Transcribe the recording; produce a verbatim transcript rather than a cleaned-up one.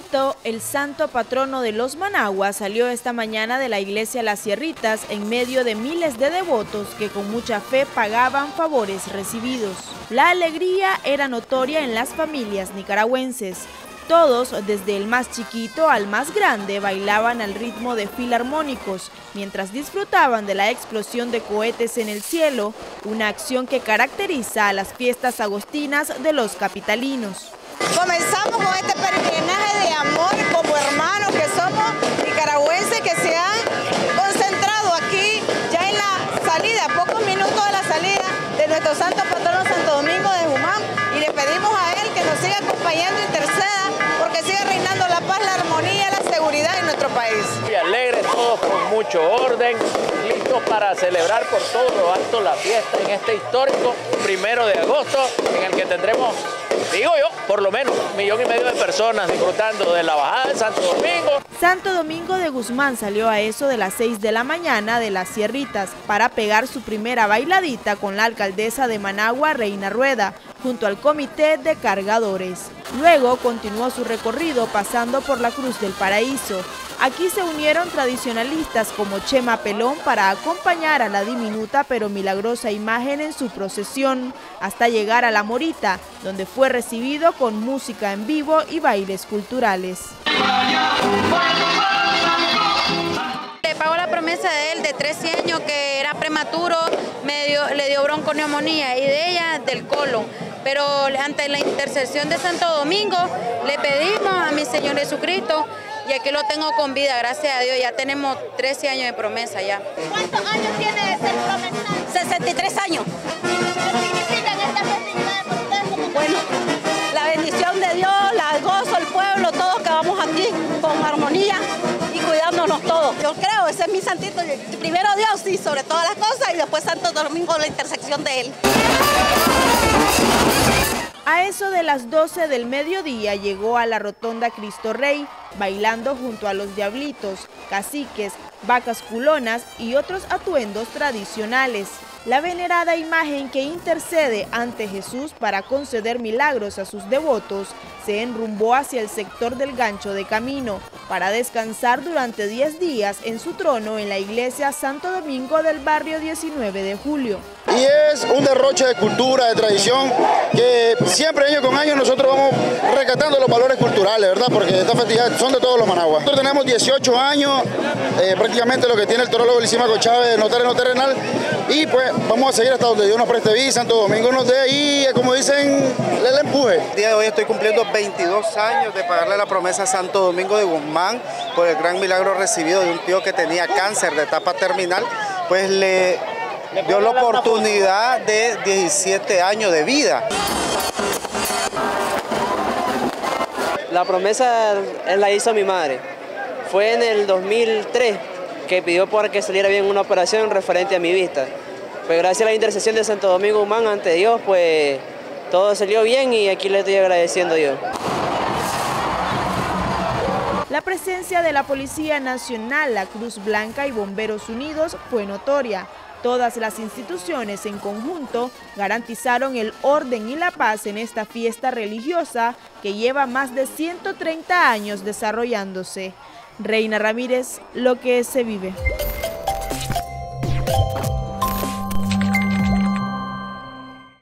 Chiquito, el santo patrono de los Managuas, salió esta mañana de la iglesia Las Sierritas en medio de miles de devotos que con mucha fe pagaban favores recibidos. La alegría era notoria en las familias nicaragüenses. Todos, desde el más chiquito al más grande, bailaban al ritmo de filarmónicos, mientras disfrutaban de la explosión de cohetes en el cielo, una acción que caracteriza a las fiestas agostinas de los capitalinos. Comenzamos con este peregrinaje de amor como hermanos que somos nicaragüenses que se han concentrado aquí ya en la salida, pocos minutos de la salida de nuestro santo patrono Santo Domingo de Guzmán, y le pedimos a él que nos siga acompañando, interceda, porque sigue reinando la paz, la armonía, la seguridad en nuestro país. Y alegres todos con mucho orden, listos para celebrar por todo lo alto la fiesta en este histórico primero de agosto, en el que tendremos, digo yo, por lo menos un millón y medio de personas disfrutando de la bajada de Santo Domingo. Santo Domingo de Guzmán salió a eso de las seis de la mañana de Las Sierritas para pegar su primera bailadita con la alcaldesa de Managua, Reina Rueda, junto al comité de cargadores. Luego continuó su recorrido pasando por la Cruz del Paraíso. Aquí se unieron tradicionalistas como Chema Pelón para acompañar a la diminuta pero milagrosa imagen en su procesión, hasta llegar a La Morita, donde fue recibido con música en vivo y bailes culturales. Le pagó la promesa de él de trece años, que era prematuro, me dio, le dio bronconeumonía, y de ella del colon. Pero ante la intercesión de Santo Domingo le pedimos a mi Señor Jesucristo, y aquí lo tengo con vida, gracias a Dios. Ya tenemos trece años de promesa ya. ¿Cuántos años tiene de ser promesado? sesenta y tres años. ¿Qué significan estas festividades para ustedes como Bueno, la bendición de Dios, la gozo, el pueblo, todos que vamos aquí con armonía y cuidándonos todos. Yo creo, ese es mi santito. Primero Dios, sí, sobre todas las cosas, y después Santo Domingo, la intersección de él. A eso de las doce del mediodía llegó a la rotonda Cristo Rey, bailando junto a los diablitos, caciques, vacas culonas y otros atuendos tradicionales. La venerada imagen que intercede ante Jesús para conceder milagros a sus devotos se enrumbó hacia el sector del Gancho de Camino para descansar durante diez días en su trono en la iglesia Santo Domingo del barrio diecinueve de julio. Y es un derroche de cultura, de tradición, que siempre año con año nosotros vamos rescatando los valores culturales, ¿verdad? Porque estas festividades son de todos los managuas. Nosotros tenemos dieciocho años, eh, prácticamente lo que tiene el torólogo Lisímaco Chávez, no terreno terrenal, y pues vamos a seguir hasta donde Dios nos preste vida, Santo Domingo nos dé y, como dicen, le, le empuje. El día de hoy estoy cumpliendo veintidós años de pagarle la promesa a Santo Domingo de Guzmán por el gran milagro recibido de un tío que tenía cáncer de etapa terminal, pues le dio la oportunidad de diecisiete años de vida. La promesa la hizo mi madre. Fue en el dos mil tres que pidió para que saliera bien una operación referente a mi vista. Pues gracias a la intercesión de Santo Domingo Guzmán ante Dios, pues todo salió bien y aquí le estoy agradeciendo a Dios. La presencia de la Policía Nacional, la Cruz Blanca y Bomberos Unidos fue notoria. Todas las instituciones en conjunto garantizaron el orden y la paz en esta fiesta religiosa que lleva más de ciento treinta años desarrollándose. Reina Ramírez, lo que se vive.